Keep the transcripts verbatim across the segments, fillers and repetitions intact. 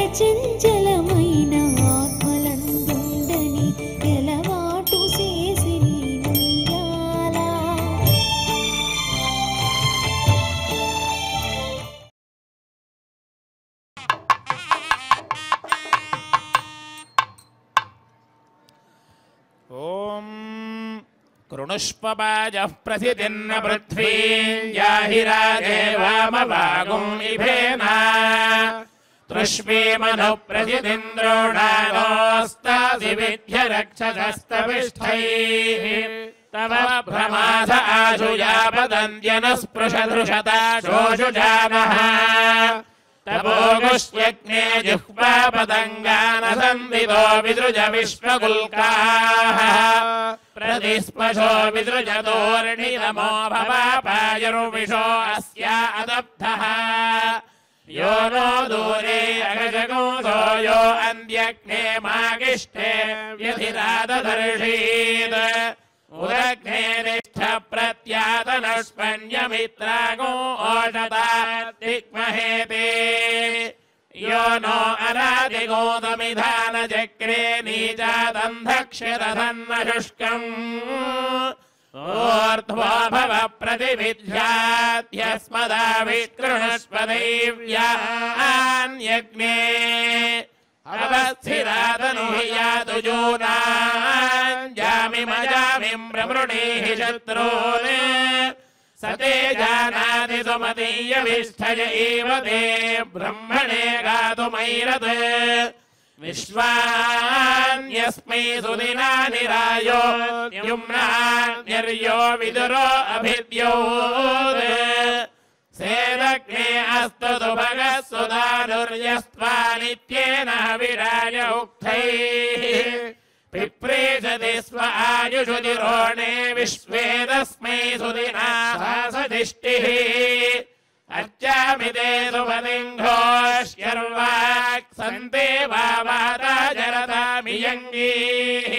చంచలమైన ఆత్మలందుండని ఎలవాటు చేసి నీనుయ్యాలా. ఓం కృణుష్పబాజః ప్రసిదిన్న పృథ్వీ యాహి రాజేవామవాగుం ఇభేనా తృష్మీమను ప్రసిదింద్రోణాగోస్తాసి విద్య రక్షసస్తవిష్ఠైః తవ భ్రమాస ఆశుయాపదంద్యనుస్పృశదృశత శోషుజానః తపోగుష్యగ్నే జిహ్వాపదంగానసందితో విదృజ విశ్వగుల్కాః ప్రతిస్పశో విదృజతోర్ణిరమో భవాపాయుర్విషో అస్యా అదబ్ధః यो नो दूरे अगजगोधो यो अन्ध्यग्ने मागिष्ठे व्यधिराददर्शीत् उदग्ने निष्ठ प्रत्यातनष्पन्यमित्रागो ओषतादिग्महेते यो नो अरादिगोतमिधानचक्रे नीचादन्धक्षरधन्न शुष्कम् ऊर्ध्वा भव प्रतिविद्याद्यस्मदाविष्कृणस्पदैव्यान्यग्ने अवस्थिरादनुह्यातु जूनाञ्जामिमजामिं प्रमृणीः शत्रून् स ते जानाति सुमतीयविष्ठय एव ते ब्रह्मणे गातुमैरत् विश्वान्यस्मै सुदिनानि रायो युम्नान्यर्यो विदुरो अभिद्योत् सेदग्ने अस्तु सुभगः सुदानुर्यस्त्वानित्येन विराज उक्थैः पिप्रेषति स्व आयुषुतिरोणे विश्वे तस्मै सुदिना सहसदिष्टिः अर्चामिते सुपतिङ्घोष्यर्वाक् सन्ते वावाता जरतामियङ्गीः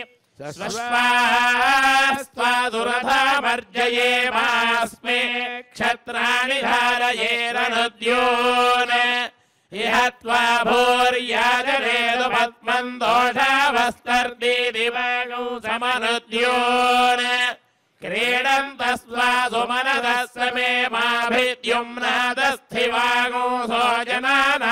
स्वस्वास्त्वा दुरथामर्जयेमास्मे क्षत्राणि धारयेरनुद्योन् इह त्वा भूर्याजनेतु पद्मम् दोषावस्तर्दि दिवगौ समनुद्योन् क्रीडन्तस्वा सुमनदः समे माभिद्युम्नादस्थिवागुंसो जनाना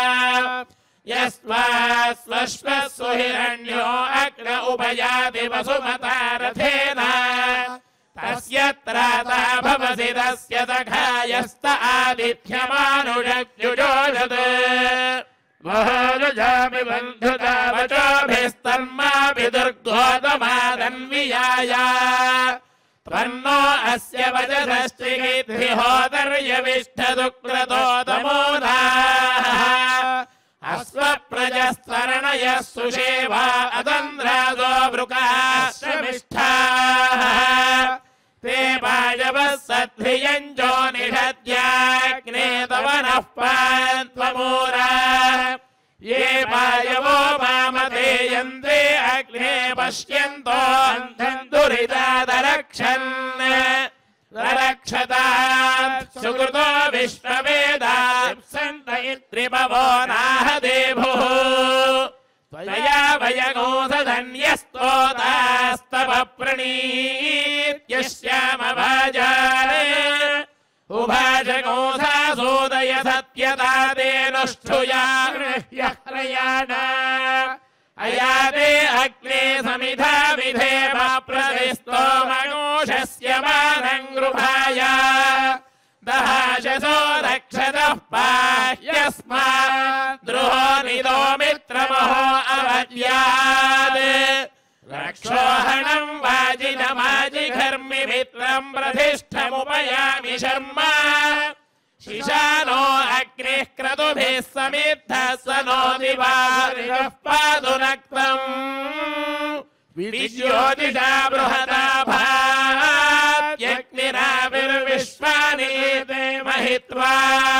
यस्वा स्वश्वस्सु हिरण्यो अग्न उपयाति वसुमता रथेन तस्य त्राता भवसि तस्य सखायस्त आदित्यमानुजग्जुजोषत् महोरुजामि बन्धुता वचोभिस्तन्माभिदुर्गोतमादन्वियाय त्वन्नो अस्य वचसस्त्रिगिद्धिहोदर्यविष्ठदुक्रतोतमोदाः अस्वप्रजस्तरणयः सुषेवा अतन्द्रादो वृकाश्रमिष्ठाः ते वायवः सद्धियञ्जो निषद्याग्ने तव नः पान्त्वमूरा ये वायवो मामते यन्ते अग्ने पश्यन्तो अन्धम् दुरितादरक्षन् रक्षतात् सुकृतो विश्ववेदाप्सन्त इत्रिपवो नाह देभुः त्वया वयगोधन्यस्तोतास्तव प्रणीत्यश्यामभाजाने उभाजगोधासोदय सत्यता तेनुष्ठुया गृह्यह्रयाणा अयाते अग्ने समिधा विधेम प्रतिस्तोमगोषस्य मानङ्गृभाय दहाशसो रक्षतः पाह्यस्मात् द्रुहो निदो मित्रमहो अवद्यात् रक्षोहणम् वाजिनमाजिघर्मि मित्रम् प्रतिष्ठमुपयामि शर्मा शिशानो अग्निः क्रतुभिः समिद्धः स नो दिवारिणः पातु नक्तम् विज्योतिषा बृहता भात्यग्निराविर्विश्वानि ते महित्वा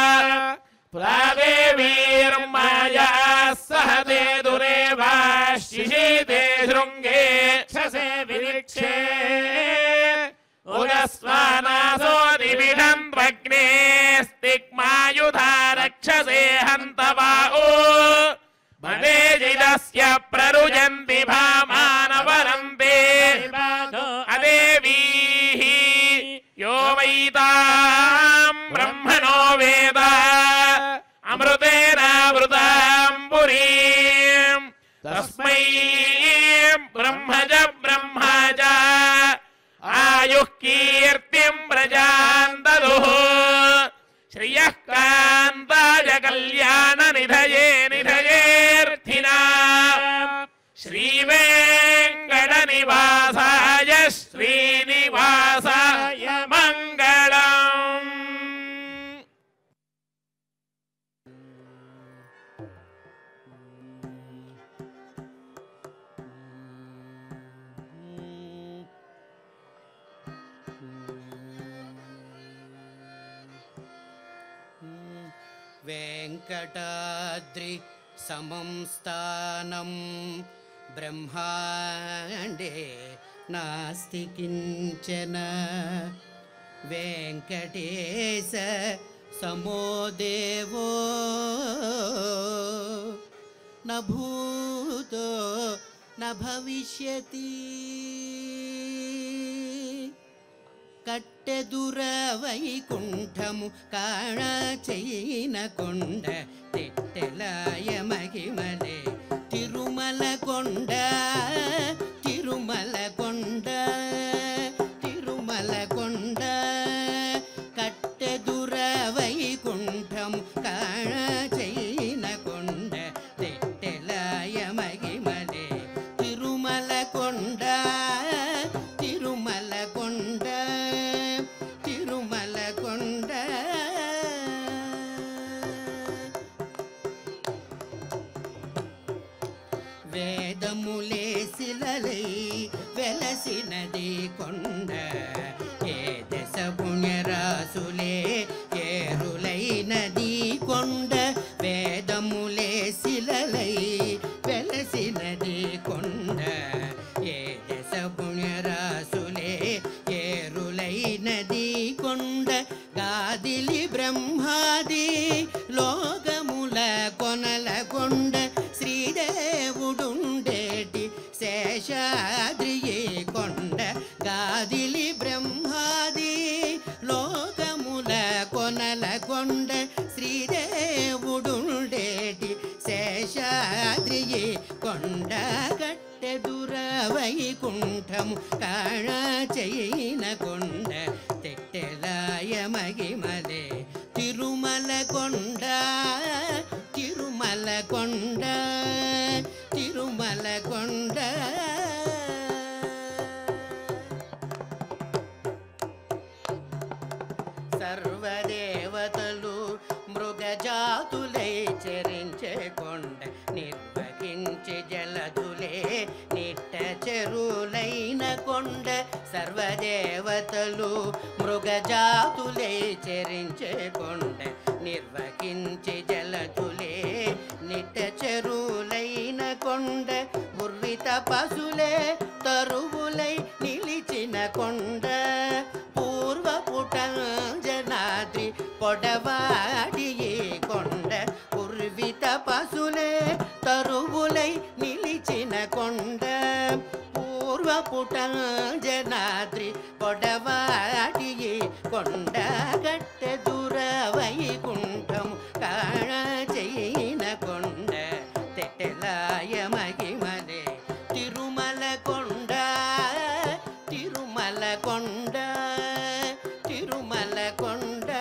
प्रादेवीर्मायाः सह ते दुरेवा शिशीते शृङ्गे क्षसे विरिक्षे उदस्वानासो निबिडन्त्वग्ने स्तिग्मायुधा रक्षसे हन्तवा ओ వేద అమృతేనామృతాం పురీం తస్మై బ్రహ్మజ బ్రహ్మజ ఆయుః కీర్తిం ప్రజాన్ దదుః శ్రియః కాంతాయ కళ్యాణ నిధయే నిధయేర్థినాం శ్రీవేంకట నివాసాయ శ్రీనివాసాయ మంగళం. వెంకటాద్రి సమం స్థానం బ్రహ్మాండే నాస్తి కించన వెంకటేశ సమో దేవో న భూతో న భవిష్యతి కట్టెదుర వైకుంఠము కాణ చైన కొండ తెట్టెలాయ మహిమలే తిరుమల కొండ తిరుమల కొండ తిరుమల కొండ కట్టెదుర వైకుంఠము కాణ చైన కొండ తెట్టెలాయ మహిమలే తిరుమల కొండ తిరుమల కొండ తిరుమల కొండ వేదములే శిలలై వెలసినది కొండ ఏ దశ పుణ్యరాసులే ఏరులైనది కొండ వేదములే శిలలై వెలసినది కొండ ఏ దశ పుణ్యరాసులే ఏరులైనది కొండ గాదిలి బ్రహ్మాది లోకముల కొనల కొండ శ్రీదేవుడుండేటి శేషాద్రియే కొండ గాదిలి బ్రహ్మాది లోకముల కొనల కొండ శ్రీదేవుడుండేటి శేషాద్రియే కొండ గట్టెదుర వైకుంఠము కాణ చైన కొండ తెట్టెలాయ మహిమలే తిరుమల కొండ తిరుమల కొండ తిరుమల కొండ సర్వదేవతలు మృగజాతులై చరించే కొండ నిర్వహించి జలదులే నిట్ట చెరులైన కొండ సర్వదేవతలు మృగజాతులై చరించే కొండ నిర్వహించి జలదులే నిట్ట చెరులైన కొండ ఉర్విత పశులే తరువులై నిలిచిన కొండ పూర్వపుటంజనాద్రి పొడవాడి కొండ ఉర్విత పశులే తరువులై నిలిచిన కొండ పూర్వపుటంజనాద్రి పొడవాడి కొండ గట్టెదుర వైకుంఠము కాణ చైన కొండ తెట్టెలాయ మహిమలే తిరుమల కొండ తిరుమల కొండ తిరుమల కొండ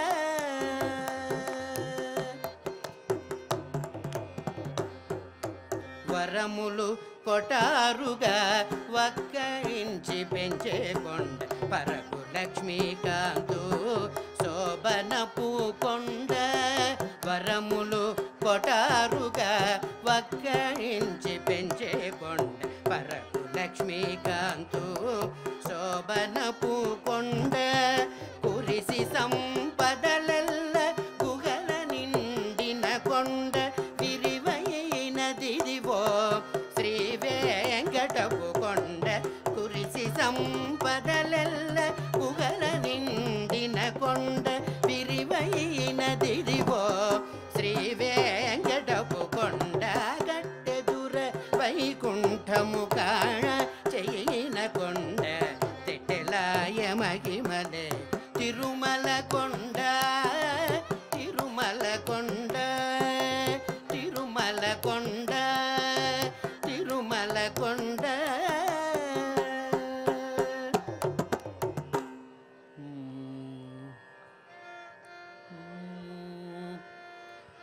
వరములు కొటారుగా వక్కరించి పెంచే కొండ పరకు లక్ష్మీకాంతు శోభనపు కొండ వరములు కొటారుగా వక్కరించి పెంచే కొండ పరకు లక్ష్మీకాంతు శోభనపు కొండ కురిసి సంపదలెల్ల గుగల నిండిన కొండ విరివైనదిదివో శ్రీ వెంకటపు కొండ కురిసి సంపదలెల్ల గుగల నిండిన కొండ విరివైనదిదివో శ్రీ వెంకటపు కొండ గట్టెదుర వైకుంఠము కాణ చైన కొండ తెట్టెలాయ మహిమలే తిరుమల కొండ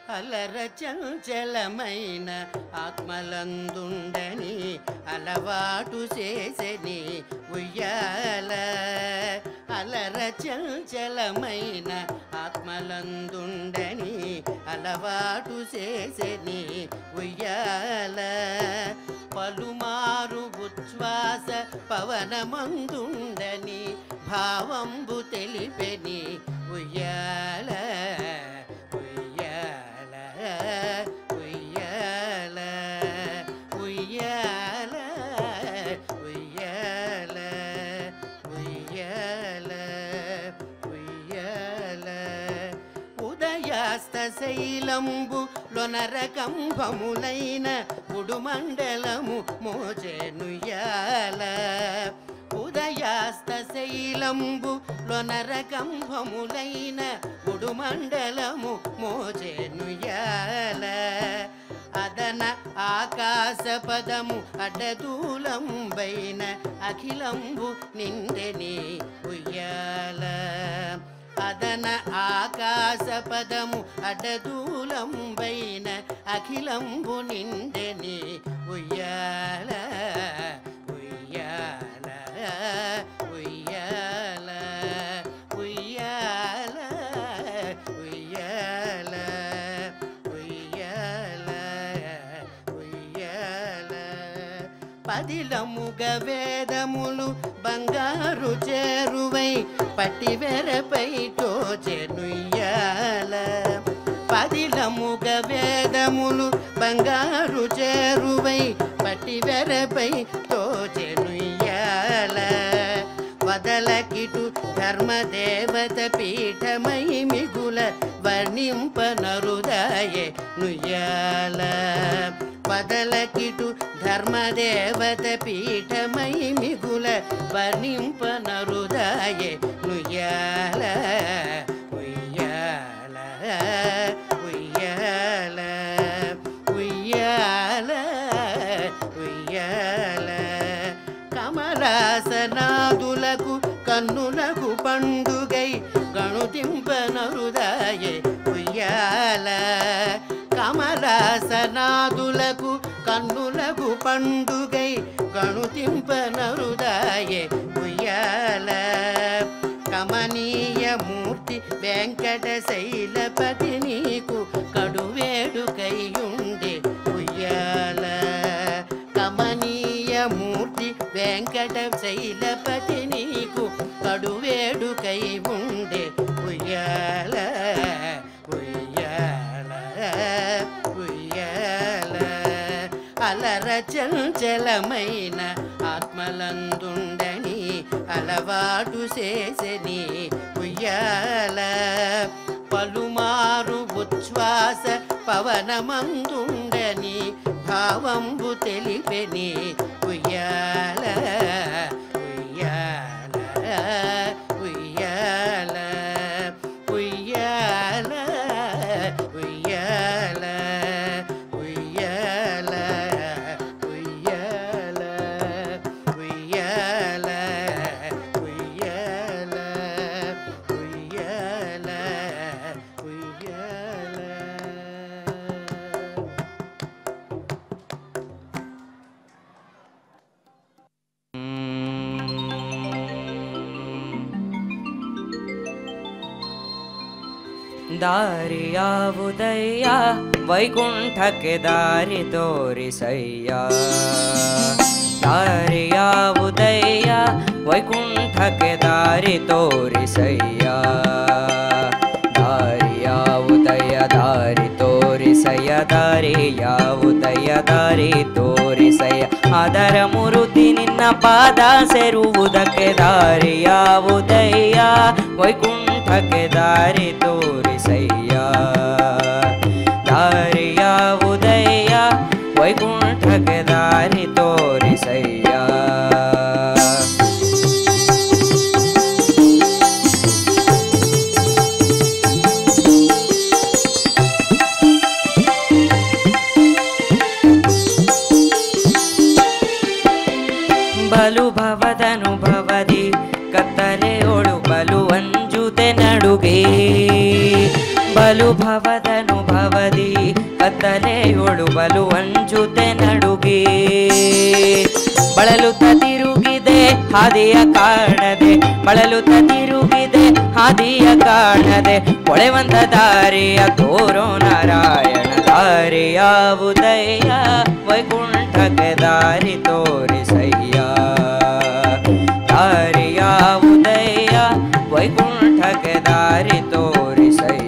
అలర చంచలమైన ఆత్మలందుండని అలవాటు చేసెని ఉయ్యాల. అలర చంచలమైన ఆత్మలందుండని అలవాటు చేసెని ఉయ్యాల. పలుమారు ఉచ్ఛ్వాస పవనమందుండని భావంబు తెలిపెని ఉయ్యాల. ఉయ్యాల ఉయ్యాల ఉయ్యాల ఉయ్యాల ఉయ్యాల. ఉదయాస్త శైలంబు లొనరకంభములైన ఉడుమండలము మోచెనుయ్యాల. ఉదయాస్త శైలంబు లొనరకంభములైన ఉడుమండలము మోచెనుయ్యాల. అదన ఆకాశ పదము అడ్డదూలంబైన అఖిలంబు నిండెని ఉయ్యాల. అదన ఆకాశ పదము అడ్డదూలంబైన అఖిలంబు నిండెని ఉయ్యాల. ఉయ్యాల ఉయ్యాల ఉయ్యాల ఉయ్యాల ఉయ్యాల ఉయ్యాల. పదిలముగ వేదములు బంగారు చేరువై పట్టివెరపై తోచెనుయ్యాల. పదిలముగ వేదములు బంగారు చేరువై పట్టివెరపై తోచెనుయ్యాల. వదలకిటు ధర్మదేవత పీఠమై మిగుల వర్ణింపనరుదాయే నుయ్యాల. వదలకిటు ధర్మదేవత పీఠమై మిగుల వర్ణింపనరుదాయే నుయ్యాల. ఉయ్యాల ఉయ్యాల ఉయ్యాల ఉయ్యాల. కమలాసనాదులకు కన్నులకు పండుగై గణుతింపనరుదాయే ఉయ్యాల. కమలాసనాదులకు కన్నులకు పండుగై గణుతింపనరుదాయే ఉయ్యాల. కమనీయ మూర్తి వెంకట శైలపతి నీకు కడువేడుకైయుండే ఉయ్యాల. కమనీయ మూర్తి వెంకట శైలపతి నీకు కడువేడుకై ఉండే ఉయ్యాల. ఉయ్యాల ఉయ్యాల. అలర చంచలమైన ఆత్మలందుండని అలవాటు చేసెని ఉయ్యాల. పలుమారు ఉచ్ఛ్వాస పవనమందుండని భావంబు తెలిపెని ఉయ్యాల. ఉయ్యాల ఉయ్యాల ఉయ్యాల ఉయ్యాల ఉయ్యాల ఉయ్యాల ఉయ్యాల ఉయ్యాల ఉయ్యాల ఉయ్యాల. ದಾರಿಯಾವುದಯ್ಯ ವೈಕುಂಠಕ್ಕೆ ದಾರಿ ತೋರಿಸಯ್ಯ. ದಾರಿಯಾವುದಯ್ಯ ವೈಕುಂಠಕ್ಕೆ ದಾರಿ ತೋರಿಸಯ್ಯ. ದಾರಿಯಾವುದಯ್ಯ ದಾರಿ ತೋರಿಸಯ್ಯ. ದಾರಿಯಾವುದಯ್ಯ ದಾರಿ ತೋರಿಸಯ್ಯ. ಅದರ ಮುರುತಿ ನಿನ್ನ ಪಾದ ಸೇರುವುದಕ್ಕೆ ದಾರಿಯಾವುದಯ್ಯ ವೈಕುಂಠಕ್ಕೆ ದಾರಿ ತೋರಿಸಯ್ಯ. ದಾರಿಯಾವುದಯ್ಯ ವೈಕುಂಠಕ್ಕೆ ದಾರಿ ತೋರಿಸಯ್ಯ. ಬಲು ಭವದನುಭವದಿ ಕತ್ತಲೆಯೊಳು ಬಲು ಅಂಜುತೆ ನಡುಗೆ. ಬಲು ಭವದನುಭವ ಭವದಿ ಕತ್ತಲೆಯೊಳು ಬಲು ಅಂಜುತೆ ನಡುಗಿ ಬಳಲುತ್ತ ತಿರುಗಿದೆ ಹಾದಿಯ ಕಾಣದೆ ಬಳಲುತ್ತ ತಿರುಗಿದೆ ಹಾದಿಯ ಕಾಣದೆ ಹೊಳೆವಂತ ದಾರಿಯ ತೋರೋ ನಾರಾಯಣ ದಾರಿ ಯಾವುದಯ್ಯ ವೈಕುಂಠಕ್ಕೆ ದಾರಿ ತೋರಿಸಯ್ಯ ದಾರಿ ಯಾವುದಯ್ಯ ವೈಕುಂಠಕ್ಕೆ ದಾರಿ ತೋರಿಸಯ್ಯ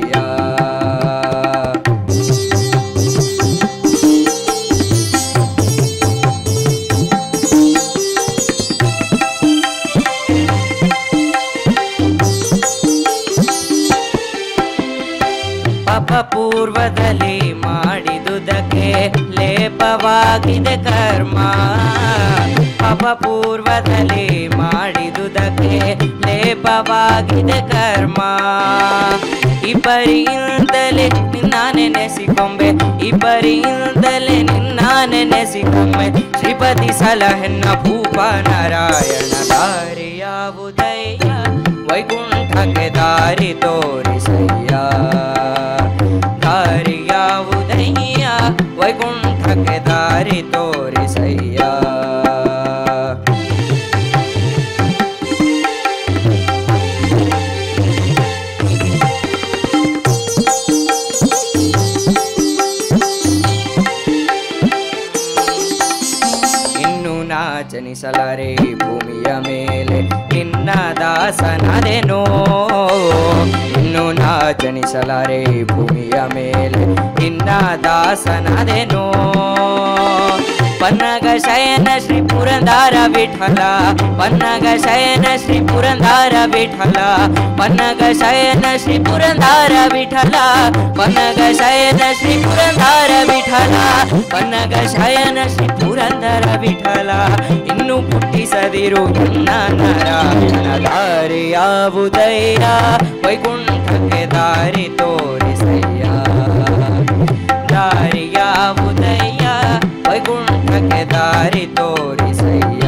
ಪಾಪ ಪೂರ್ವದಲ್ಲಿ ಮಾಡಿದುದಕ್ಕೆ ಲೇಪವಾಗಿದೆ ಕರ್ಮ ಪಾಪ ಪೂರ್ವದಲ್ಲಿ ಮಾಡಿದುದಕ್ಕೆ ಲೇಪವಾಗಿದೆ ಕರ್ಮ ಈ ಪರಿಯಿಂದಲೇ ನಿನ್ನ ನೆನೆಸಿಕೊಂಬೆ ಈ ಪರಿಯಿಂದಲೇ ನಿನ್ನ ನೆನೆಸಿಕೊಂಬೆ ಶ್ರೀಪತಿ ಸಲಹೆನ್ನ ಭೂಪ ನಾರಾಯಣ ದಾರಿ ಯಾವುದಯ್ಯ ವೈಕುಂಠಕ್ಕೆ ದಾರಿ ತೋರಿಸಯ್ಯ ದಾರಿ ಯಾವುದಯ್ಯ ವೈಕುಂಠಕ್ಕೆ ದಾರಿ ತೋರಿಸಯ್ಯ ಜನಿಸಲಾರೆ ಭೂಮಿಯ ಮೇಲೆ ನಿನ್ನ ದಾಸನದೇನೋ ಇನ್ನು ನಾ ಜನಿಸಲಾರೆ ಭೂಮಿಯ ಮೇಲೆ ನಿನ್ನ ದಾಸನದೇನೋ ಪನ್ನಗ ಶಯನ ಶ್ರೀ ಪುರಂದರ ವಿಠಲ ಪನ್ನಗ ಶಯನ ಶ್ರೀ ಪುರಂದರ ವಿಠಲ ಪನ್ನಗ ಶಯನ ಶ್ರೀ ಪುರಂದರ ವಿಠಲ ಪನ್ನಗ ಶಯನ ಶ್ರೀ ಪುರಂದರ ವಿಠಲ ಪನ್ನಗ ಶಯನ ಶ್ರೀ ಪುರಂದರ ವಿಠಲ ಇನ್ನು ಪುಟ್ಟಿಸದಿರು ಎನ್ನ ನಾರಾಯಣ ದಾರಿ ಯಾವುದಯ್ಯ ವೈಕುಂಠಕ್ಕೆ ದಾರಿ ತೋರಿಸಯ್ಯ ದಾರಿ ಯಾವುದಯ್ಯ ವೈಕುಂಠಕ್ಕೆ ದಾರಿ ತೋರಿಸಯ್ಯ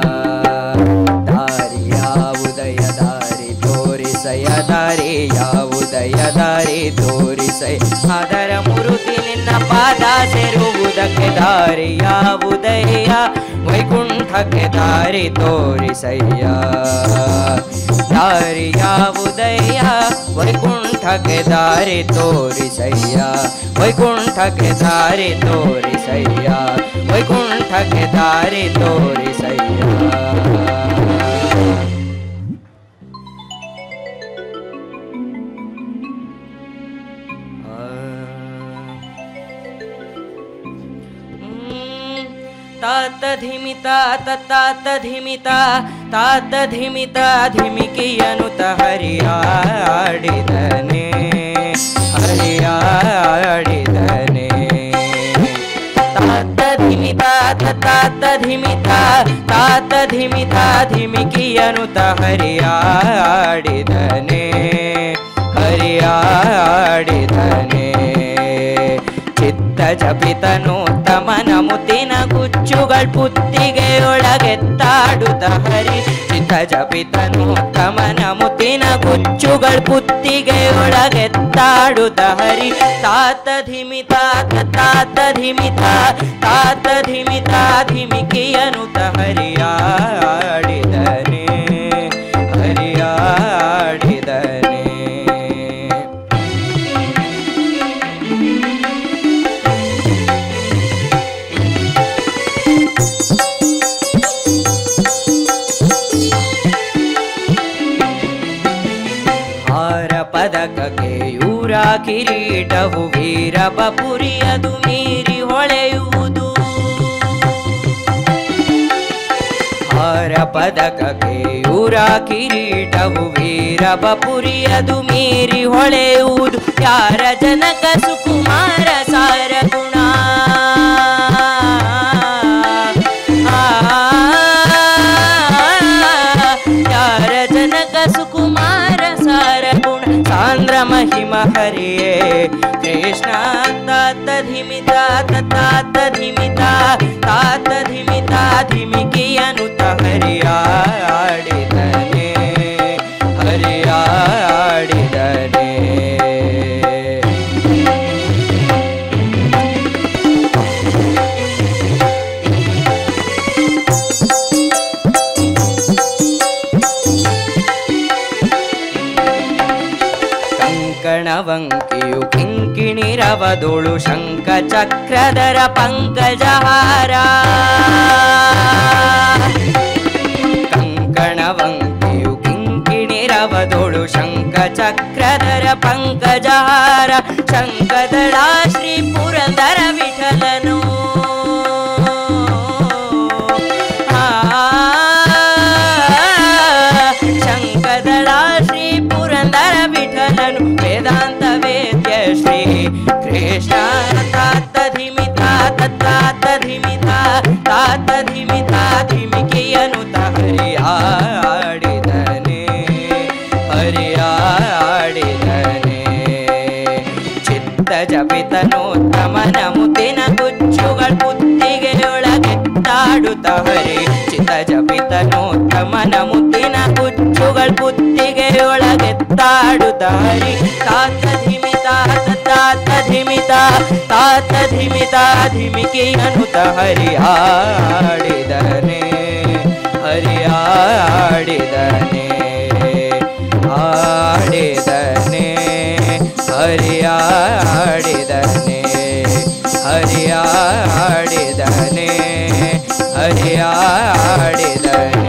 ದಾರಿ ಯಾವುದಯ್ಯ ದಾರಿ ತೋರಿಸಯ್ಯ ದಾರಿ ಯಾವುದಯ್ಯ ದಾರಿ ತೋರಿಸಯ್ಯ ಅದರ ಮುರುತಿ ನಿನ್ನ ಪಾದ ಸೇರುವುದಕ್ಕೆ ದಾರಿ ಯಾವುದಯ್ಯ ವೈಕುಂಠಕ್ಕೆ ದಾರಿ ತೋರಿಸಯ್ಯ ದಾರಿ ಯಾವುದಯ್ಯ ವೈಕುಂಠಕ್ಕೆ ದಾರಿ ತೋರಿಸಯ್ಯ ವೈಕುಂಠಕ್ಕೆ ದಾರಿ ತೋರಿಸಯ್ಯ ವೈಕುಂಠಕ್ಕೆ ದಾರಿ ತೋರಿಸಯ್ಯ ತಾತ ಧಿಮಿತ ತಾತ ಧಿಮಿತ ತಾತ ಧಿಮಿತ ಧಿಮಿಕಿಯನುತ ಹರಿಯಾಡಿದನೆ ಹರಿಯಾಡಿದನೆ ತಾತ ಧಿಮಿತ ತಾತ ಧಿಮಿತ ತಾತ ಧಿಮಿತ ಧಿಮಿಕಿಯನುತ ಹರಿಯಾಡಿದನೆ ಹರಿಯಾಡಿದನೆ ಚಿತ್ತ ಜಪಿತನು ತಮನ ಮುತ್ತಿನ ಗುಚ್ಚುಗಳ್ ಪುತ್ತಿಗೆಯೊಳಗೆತ್ತಾಡುತ್ತ ಹರಿ ಚಿತ್ತ ಜಪಿತನು ತಮನ ಮುತ್ತಿನ ಗುಚ್ಚುಗಳ್ ಪುತ್ತಿಗೆಯೊಳಗೆತ್ತಾಡುತ್ತ ಹರಿ ತಾತ ಧಿಮಿತ ತಾತ ಧಿಮಿತ ತಾತ ಧಿಮಿತ ಧಿಮಿಕಿಯನುತ ಹರಿಯಾಡಿದನೆ ಹರಿಯಾಡಿದನೆ ಪದಕಕ್ಕೆ ಯೂರ ಕಿರೀಟವು ವೀರ ಬಪುರಿಯದು ಮೀರಿ ಹೊಳೆಯುವುದು ಹಾರ ಪದಕಕ್ಕೆ ಯೂರ ಕಿರೀಟವು ವೀರ ಬಪುರಿಯದು ಮೀರಿ ಹೊಳೆಯುವುದು ಯಾರ ಜನಕ ಸುಕುಮಾರ ಸಾರ ಗುಣ ಯಾರ ಜನಕ ಸುಕುಮಾರ ಸಾರ ಗುಣ ಸಾಂದ್ರ ಮಹಿಮ ಹರಿಯೇ ಕೃಷ್ಣ ತಾತ ಧಿಮಿತ ತಾತ ಧಿಮಿತ ತಾತ ಧಿಮಿತ ಧಿಮಿಕಿಯನುತ ಹರಿಯಾಡಿದನೆ ಹರಿಯಾಡಿದನೆ ಕಂಕಣವಂಕಿಯು ಕಿಂಕಿಣಿರವದೊಳು ಶಂಖ ಚಕ್ರಧರ ಪಂಕಜಹಾರ ಕಂಕಣವಂಕಿಯು ಕಿಂಕಿಣಿರವದೊಳು ಶಂಖ ಚಕ್ರಧರ ಪಂಕಜಹಾರ ಶಂಖದಳ ಶ್ರೀ ಪುರಂದರ ವಿಠಲನು ಶಂಖದಳ ಶ್ರೀ ಪುರಂದರ ವಿಠಲನು ವೇದಾಂತ ವೇದ್ಯ ಶ್ರೀ ಕೃಷ್ಣ ತಾತ ಧಿಮಿತ ತಾತ ಧಿಮಿತ ತಾತ ಧಿಮಿತ ಧಿಮಿಕೆಯನುತ ಹರಿಯಾಡಿದನೆ ಹರಿಯಾಡಿದನೆ ಚಿತ್ತ ಜಪಿತನೋತ್ತಮನ ಮುದ್ದಿನ ಗುಚ್ಚುಗಳ ಬುದ್ಧಿಗೆಯೊಳಗೆತ್ತಾಡುತ್ತ ಹರಿ ಚಿತ್ತ ಜಪಿತನೋತ್ತಮನ ಮುದ್ದಿನ ಗುಚ್ಚುಗಳ ಬುದ್ಧಿಗೆಯೊಳಗೆತ್ತಾಡುತ್ತ ಹರಿ ತಾತ ಧಿಮಿತ ತಾತ ಧಿಮಿತ ತಾತ ಧಿಮಿತ ಧಿಮಿಕೆಯನುತ ಹರಿಯಾಡಿದನೆ ಹರಿಯಾಡಿದನೆ ಆಡಿದನೆ ಹರಿಯಾಡಿದನೆ ಹರಿಯಾಡಿದನೆ ಹರಿಯಾಡಿದನೆ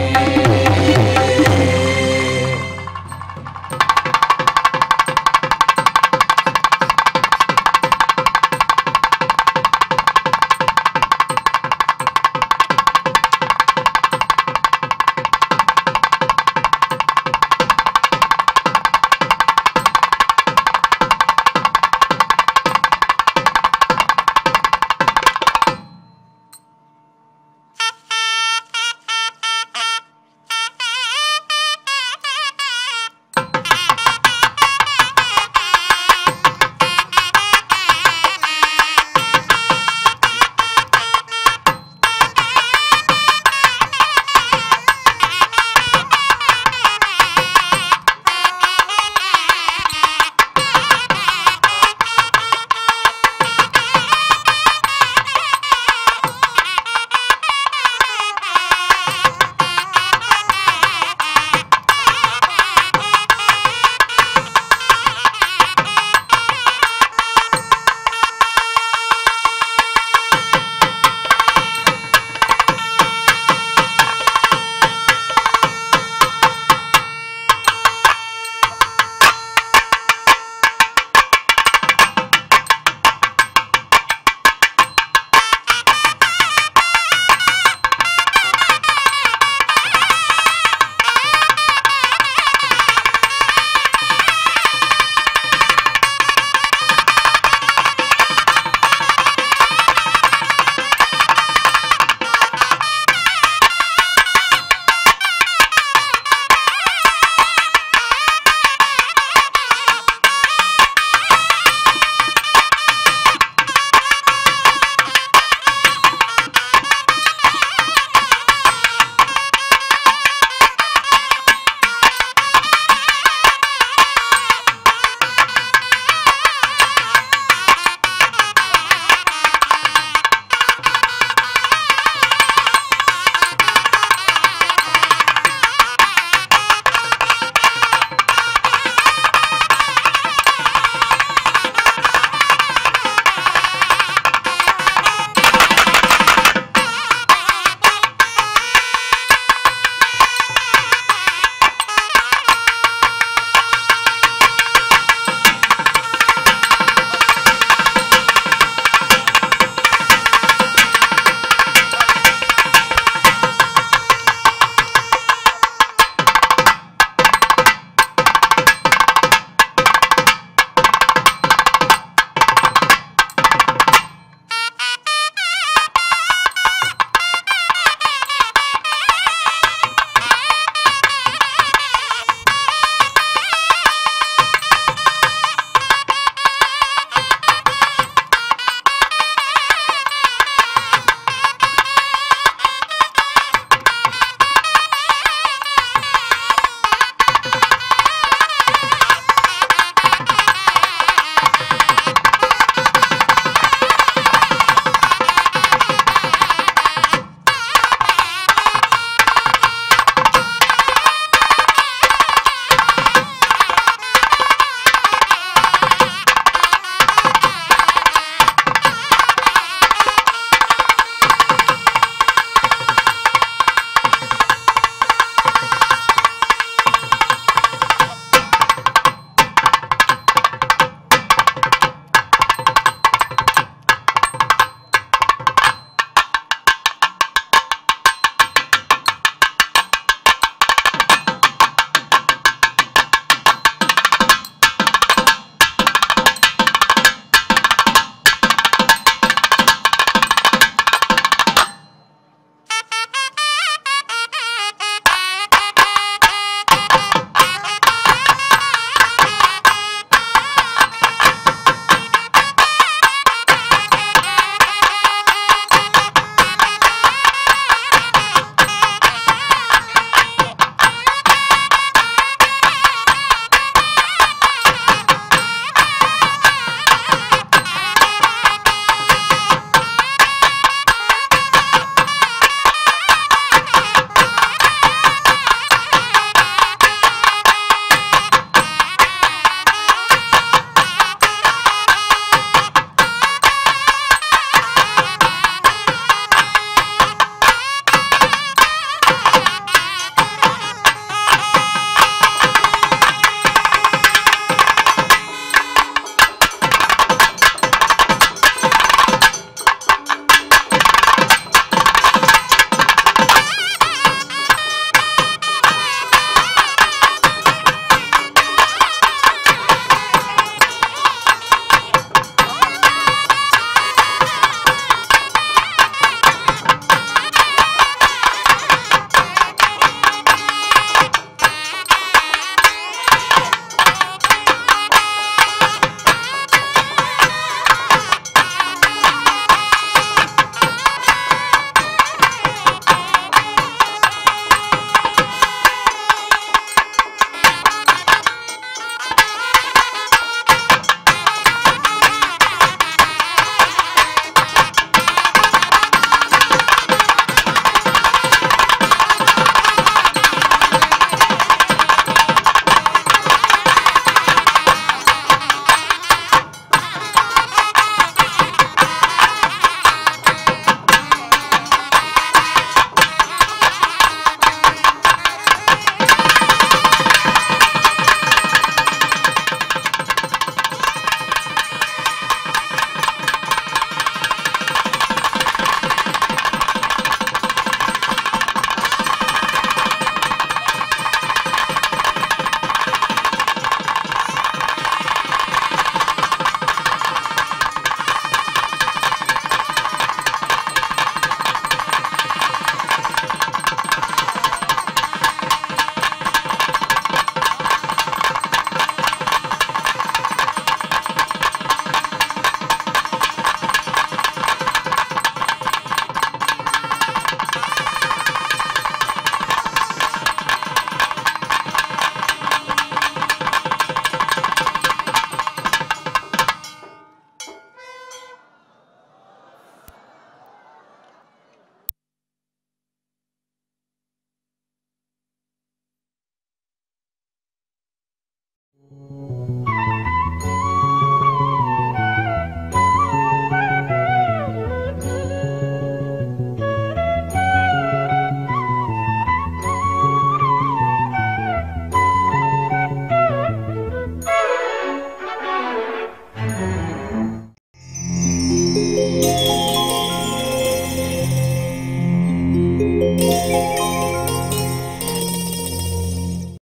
Thank you.